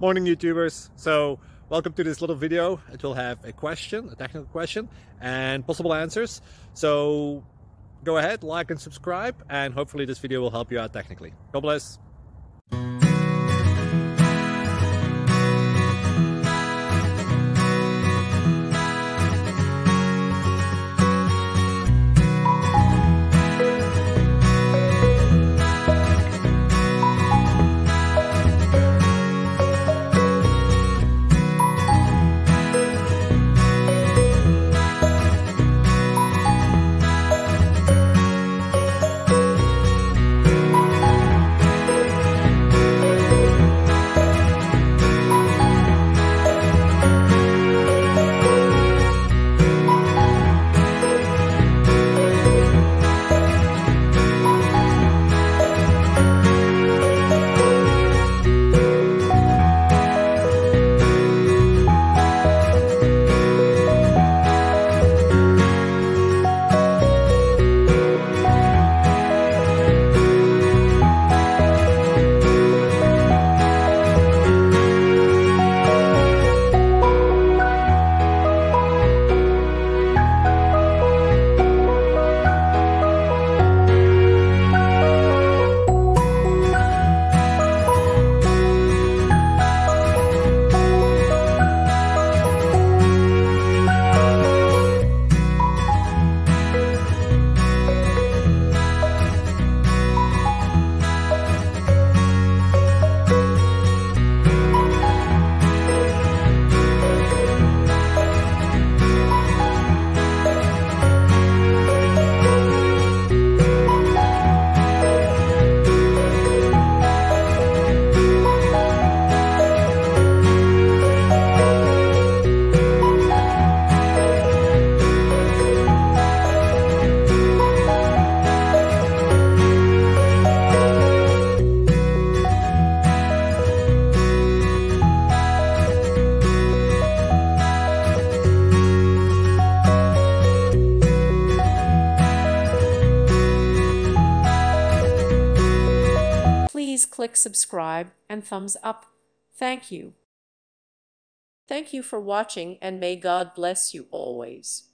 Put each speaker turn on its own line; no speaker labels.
Morning YouTubers. So welcome to this little video. It will have a question, a technical question, and possible answers. So go ahead, like and subscribe, and hopefully this video will help you out technically. God bless.
Please click subscribe and thumbs up. Thank you. Thank you for watching, and may God bless you always.